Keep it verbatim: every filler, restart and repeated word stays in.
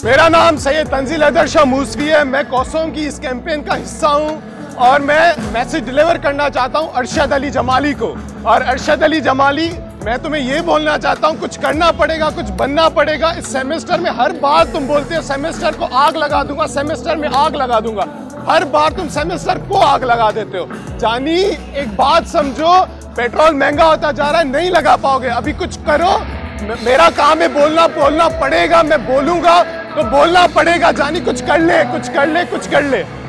मेरा नाम सैयद तंजील हैदर शाह मूसवी है। मैं कौसोम की इस कैंपेन का हिस्सा हूं और मैं मैसेज डिलीवर करना चाहता हूं अरशद अली जमाली को। और अरशद अली जमाली, मैं तुम्हें ये बोलना चाहता हूं, कुछ करना पड़ेगा, कुछ बनना पड़ेगा। इस सेमेस्टर में हर बार तुम बोलते हो सेमेस्टर को आग लगा दूंगा, सेमेस्टर में आग लगा दूंगा। हर बार तुम सेमेस्टर को आग लगा देते हो। जानी, एक बात समझो, पेट्रोल महंगा होता जा रहा है, नहीं लगा पाओगे। अभी कुछ करो। मेरा काम है बोलना, बोलना पड़ेगा। मैं बोलूंगा तो बोलना पड़ेगा। जानी, कुछ कर ले, कुछ कर ले, कुछ कर ले।